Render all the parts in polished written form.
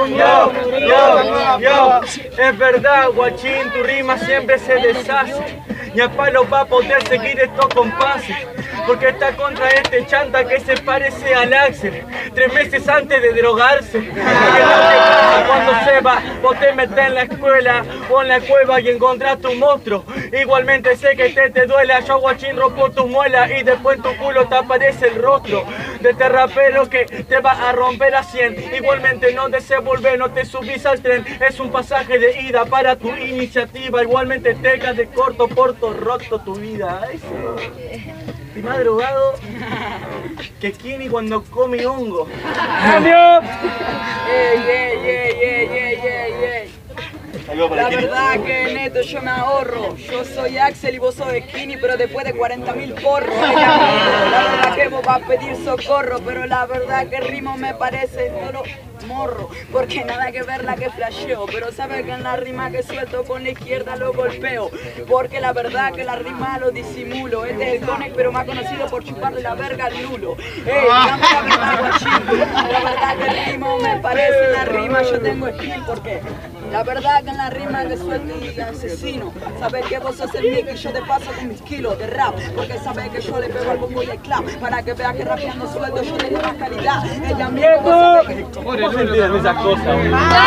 Yo, es verdad, guachín, tu rima siempre se deshace. Ni a palo va a poder seguir estos compases, porque está contra este chanta que se parece al Axel, 3 meses antes de drogarse. ¿Qué es lo que pasa cuando se va? Vos te metés en la escuela o en la cueva y encontrás tu monstruo. Igualmente sé que te duela, yo guachín rompo tu muela y después en tu culo te aparece el rostro de este rapero que te va a romper a 100. Igualmente no desees volver, no te subís al tren, es un pasaje de ida para tu iniciativa. Igualmente te quedas de corto por roto tu vida. Y más drogado que Kini cuando come hongo. ¡Adiós! La verdad que neto yo me ahorro. Yo soy Axel y vos sos Skinny, pero después de 40.000 porros. La verdad que vos vas a pedir socorro, pero la verdad que el ritmo me parece solo morro, porque nada que ver la que flasheo, pero sabe que en la rima que suelto con la izquierda lo golpeo, porque la verdad que la rima lo disimulo. Este es el Connect, pero más conocido por chuparle la verga al lulo. Dame la verdad, guachín, la verdad que el ritmo me parece una rima, yo tengo skill, porque la verdad que en la rima que suelto y asesino, sabes que vos sos el Nick y yo te paso con mis kilos de rap, porque sabes que yo le pego al bombo y al clap, para que veas que rapeando suelto yo tengo más calidad. Ella misma sabe que... ¿Cómo se entienden esas cosas?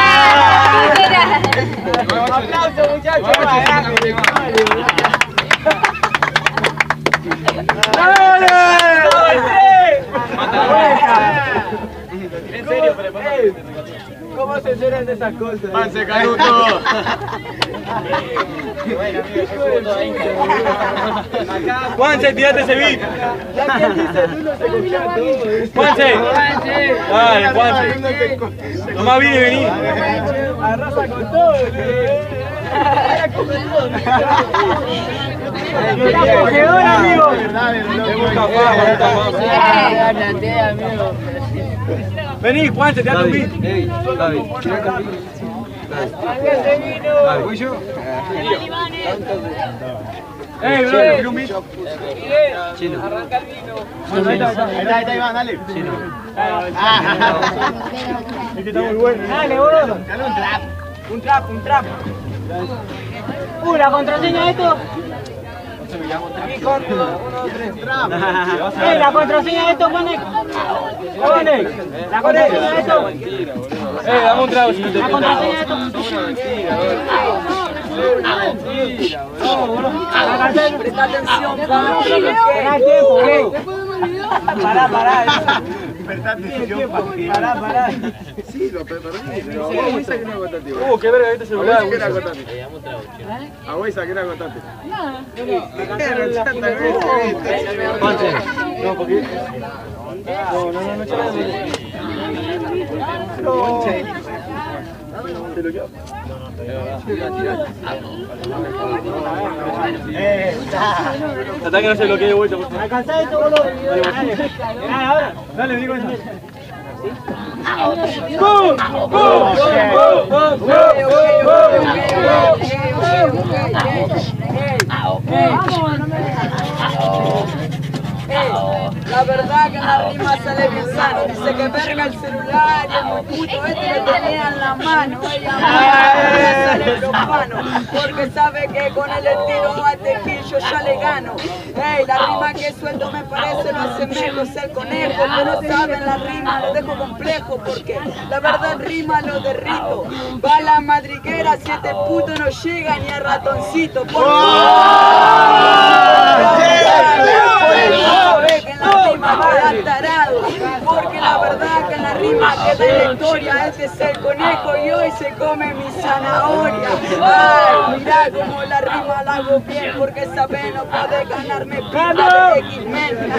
Un aplauso, muchachos. En serio, prepárate. ¿Cómo se enteran de esas cosas? ¡Pance, Canuto! Bueno, amigos, yo subo todo ahí. Juanse, tirate ese beat. Ya que él dice el uno, se escucha todo. Juanse. Dale, Juanse. Tomá vine y vení. Arrasa con todo, Ahora come todo. Está cogedor, amigo. Vení, Juanse, tirate un beat. Dale, ¿voy yo? Bro, ¿quiero un beat? Chino. Arranca el vino. Ahí está, Iván, dale. Chino. Es que está muy bueno. Dale, boludo. Un trap. La contraseña de esto. Y con 1, 2, 3. La contraseña de esto, Connect. La contraseña de esto. Dame un trago si no te La contraseña de esto. Presta atención, pa. Pará. Pará. Sí, lo perdí. qué verga este celular. A vos saqué la constante. No, porque... No. Te lo llevo. Trata que no se bloquee de vuelta, por favor. ¿Alcanzás esto, boludo? Dale, ahora. Dale, vení con eso. La verdad que en la rima sale bien sano. Dice que verga el celular y el puto este le tenía en la mano. Ella sale profano, porque sabe que con el estilo a Tequillo ya le gano. La rima que suelto me parece lo asemejo, es el conejo, pero saben la rima lo dejo complejo, porque la verdad rima lo derrito. Va la madriguera, 7 putos no llega ni a ratoncito. Que en la rima queda tarado, porque la verdad que en la rima queda en la historia. Este es el conejo y hoy se come mi zanahoria. Ay, mirá como la rima la hago bien, porque sabe no puede ganarme pica de X-Men.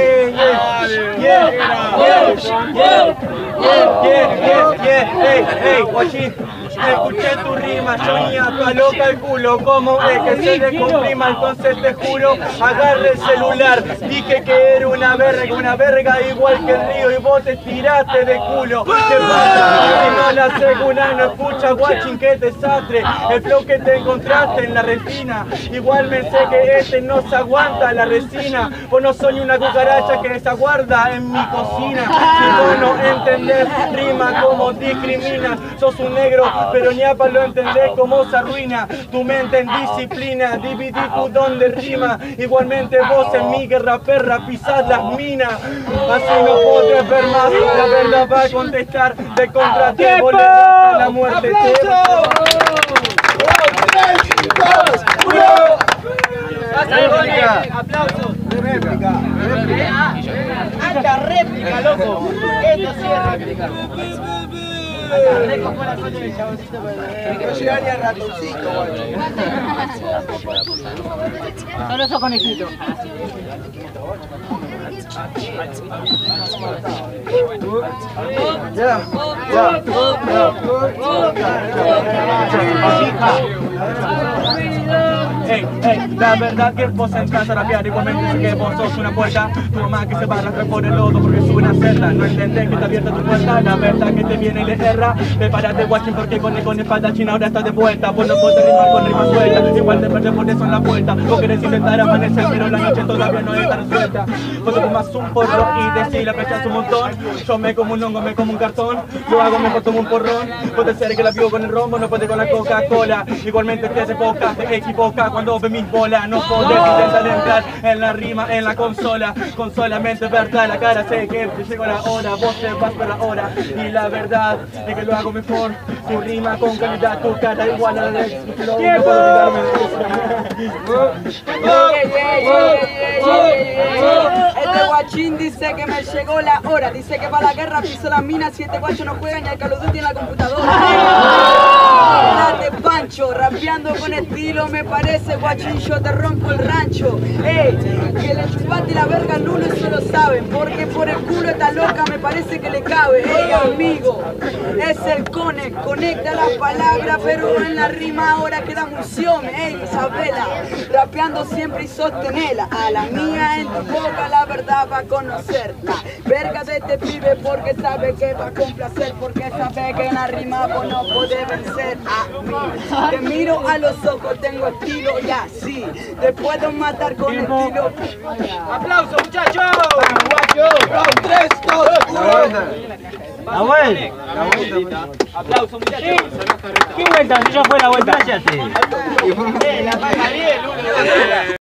Guachín, escuché tu rima, yo ni a tu loca el culo, ¿cómo ves que se le comprima? Entonces te juro, agarre el celular, dije que era una verga igual que el río y vos te tiraste de culo. ¿Qué pasa? No la segunda no escucha, guachín, qué desastre. El flow que te encontraste en la resina. Igual me sé que este no se aguanta la resina. Vos no soy una cucaracha que se aguarda en mi cocina. Si vos no entendés, rima como discrimina. Sos un negro, pero ni apa lo entendés como se arruina. Tu mente en disciplina, dividí donde rima. Igualmente vos en mi guerra perra pisás las minas. Así no podrás ver más, la verdad va a contestar. De contra te vos le das la muerte. ¡Aplausos! ¡Réplica! ¡Alta réplica, loco! Esto sí es réplica. Como la foto del chaboncito. No llega ni a ratoncito, guacho. Solo esos conejitos. La verdad que vos entras a rapear, igualmente sé que vos sos una puerta. Tu mamá que se va a arrastrar por el lodo porque sube una celda. No entendés que está abierta tu puerta, la verdad que te viene y le erra. Prepárate, guachín, porque con espada china ahora estás de vuelta. Vos no podés rimar con rimas sueltas, igual te perdés por eso en la puerta. Vos querés intentar amanecer, pero la noche todavía no está resuelta. Vos te fumas un porro y decís la flechas un montón. Yo me como un hongo, me como un cartón. Lo hago mejor, tomo un porrón. Puede ser que la vivo con el rombo, no puede con la Coca-Cola. Igualmente te hace poca, te equivoca cuando ves mis bolas. No podés intentar entrar en la rima, en la consola. Con solamente verte la cara, sé que te llegó la hora. Vos te vas por la hora y la verdad es que lo hago mejor. Tu rima con calidad, tu cara igual a la de tu flow. No puedo olvidarme de eso. Este guachín dice que me llegó la hora. Dice que para la guerra piso las minas. Si este guacho no juega ni al Call of Duty en la computadora. Date Pancho, rapeando con estilo me parece, guachín, yo te rompo el rancho. Que le chupaste la verga al lunes, eso lo saben. Porque por el culo esta loca me parece que le cabe. Amigo, es el conecta las palabras, pero en la rima ahora queda función. Isabela, rapeando siempre y sostenela. A la mía en tu boca la verdad va a conocer. Verga de este pibe porque sabe que va a complacer. Porque sabe que en la rima vos no podés vencer a mí. Te miro a los ojos, tengo estilo y así te puedo matar con estilo. ¡Aplausos, muchachos! ¡Round 3, 2, 1! ¡La vuelta! ¡Aplausos, muchachos! ¿Qué vuelta? Si ya fue la vuelta. ¡Cállate! La pasa bien, uno.